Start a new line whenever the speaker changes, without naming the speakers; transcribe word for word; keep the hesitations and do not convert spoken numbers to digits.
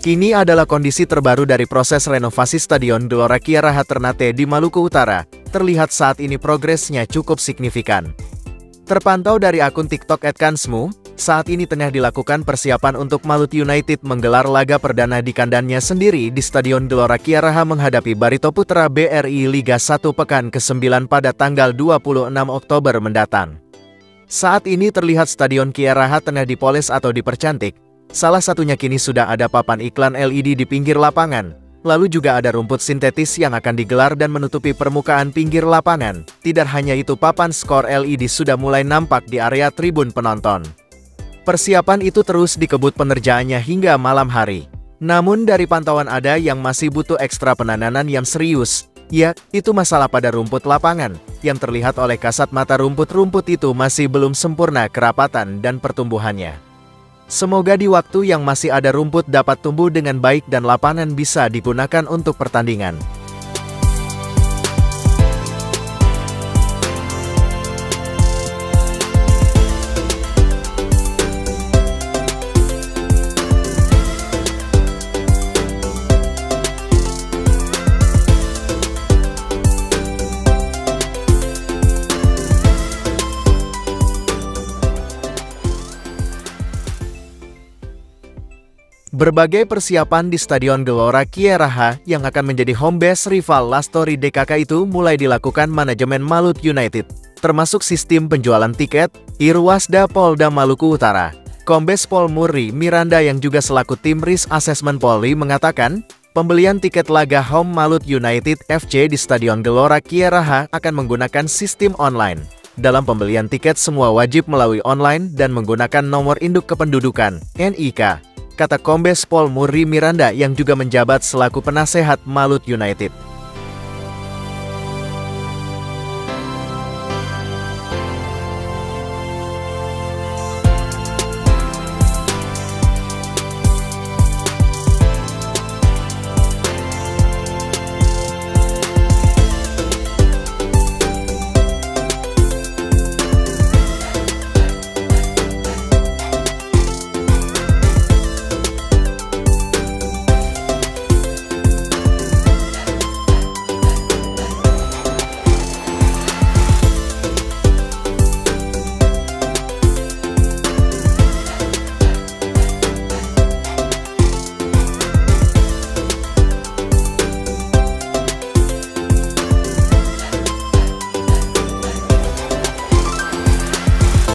Ini adalah kondisi terbaru dari proses renovasi Stadion Gelora Kiai Ternate di Maluku Utara. Terlihat saat ini progresnya cukup signifikan. Terpantau dari akun TikTok et kansmu, saat ini tengah dilakukan persiapan untuk Malut United menggelar laga perdana di kandangnya sendiri di Stadion Gelora Kiai menghadapi Barito Putra B R I Liga satu pekan kesembilan pada tanggal dua puluh enam Oktober mendatang. Saat ini terlihat Stadion Kiai tengah dipoles atau dipercantik. Salah satunya kini sudah ada papan iklan L E D di pinggir lapangan. Lalu juga ada rumput sintetis yang akan digelar dan menutupi permukaan pinggir lapangan. Tidak hanya itu, papan skor L E D sudah mulai nampak di area tribun penonton. Persiapan itu terus dikebut pengerjaannya hingga malam hari. Namun dari pantauan ada yang masih butuh ekstra penanganan yang serius. Ya, itu masalah pada rumput lapangan. Yang terlihat oleh kasat mata rumput-rumput itu masih belum sempurna kerapatan dan pertumbuhannya. Semoga di waktu yang masih ada rumput dapat tumbuh dengan baik dan lapangan bisa digunakan untuk pertandingan. Berbagai persiapan di Stadion Gelora Kiai yang akan menjadi home base rival Lastori D K K itu mulai dilakukan manajemen Malut United, termasuk sistem penjualan tiket. Irwasda Polda Maluku Utara, Kombes Pol Murri Miranda yang juga selaku tim risk assessment Polri mengatakan, pembelian tiket laga home Malut United F C di Stadion Gelora Kiai akan menggunakan sistem online. Dalam pembelian tiket semua wajib melalui online dan menggunakan nomor induk kependudukan N I K. Kata Kombes Pol Murri Miranda yang juga menjabat selaku penasehat Malut United.